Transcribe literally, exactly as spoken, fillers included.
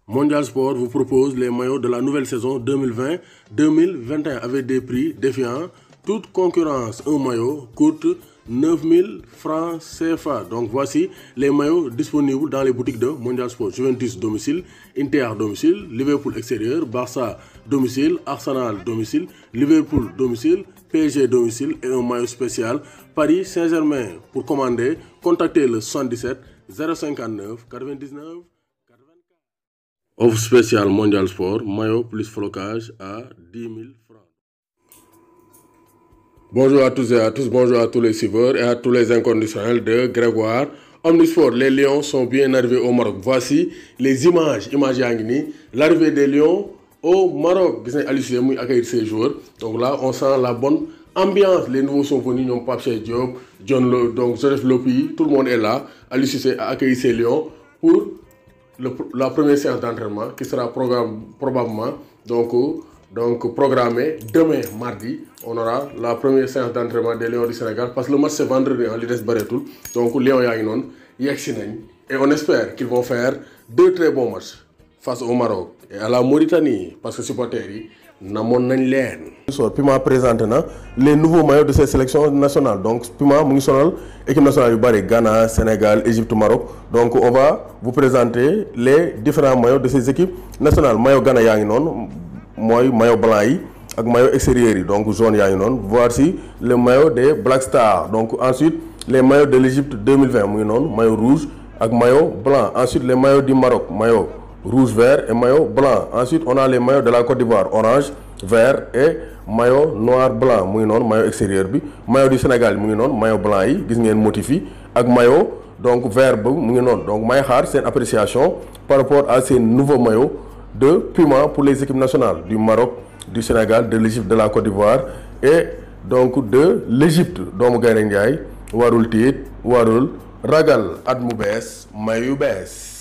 Mondial Sport vous propose les maillots de la nouvelle saison deux mille vingt deux mille vingt et un avec des prix défiant toute concurrence. Un maillot coûte neuf mille francs C F A. Donc voici les maillots disponibles dans les boutiques de Mondial Sport. Juventus domicile, Inter domicile, Liverpool extérieur, Barça domicile, Arsenal domicile, Liverpool domicile, P S G domicile et un maillot spécial Paris Saint-Germain. Pour commander, contactez le soixante-dix-sept zéro cinquante-neuf quatre-vingt-dix-neuf. Offre spéciale Mondial Sport, maillot plus flocage à dix mille francs. Bonjour à tous et à tous, bonjour à tous les suiveurs et à tous les inconditionnels de Grégoire Omnisport. Les Lions sont bien arrivés au Maroc. Voici les images, images Yangini, l'arrivée des Lions au Maroc. Vous avez Aliou accueillir ces joueurs. Donc là, on sent la bonne ambiance. Les nouveaux sont venus, ñoom Pape Cheikh Diop, John Lo, donc Joseph Lopi, tout le monde est là. Aliou Cissé a accueilli ces Lions pour Le, la première séance d'entraînement qui sera programme, probablement donc, donc programmée demain mardi. On aura la première séance d'entraînement des Lions du Sénégal parce que le match c'est vendredi en l'I D S Baretul. Donc Lions yaa ngi noonu yegsi nañ et on espère qu'ils vont faire deux très bons matchs face au Maroc et à la Mauritanie parce que supporters yi namoon nañ leen. Puma présenté na les nouveaux maillots de ces sélections nationales. Donc Puma mu ngi sonal équipe nationale yu bari, Ghana, Sénégal, Égypte, Maroc. Donc on va vous présenter les différents maillots de ces équipes nationales. Maillot Ghana yaa ngi noonu mooy maillot blanc yi ak maillot extérieur yi, donc jaune yaa ngi noonu. Voici le maillot des Black Stars. Donc ensuite les maillots de l'Égypte deux mille vingt mu ngi noonu, maillot rouge ak maillot blanc. Ensuite les maillots du Maroc, maillot rouge, vert et maillot blanc. Ensuite on a les maillots de la Côte d'Ivoire, orange, vert et maillot noir blanc mu ngi noonu, maillot extérieur bi. Maillot du Sénégal mu ngi noonu, maillot blanc yi gis ngeen motif yi ak maillot donc vert ba mu ngi noonu. Donc may xaar seen appréciation par rapport à ces nouveaux maillots de Puma pour les équipes nationales du Maroc, du Sénégal, de l'Égypte, de la Côte d'Ivoire et donc de l'Égypte. Doomu Gaynde Njaay warul tiit warul ragal at mu bees mayu bees.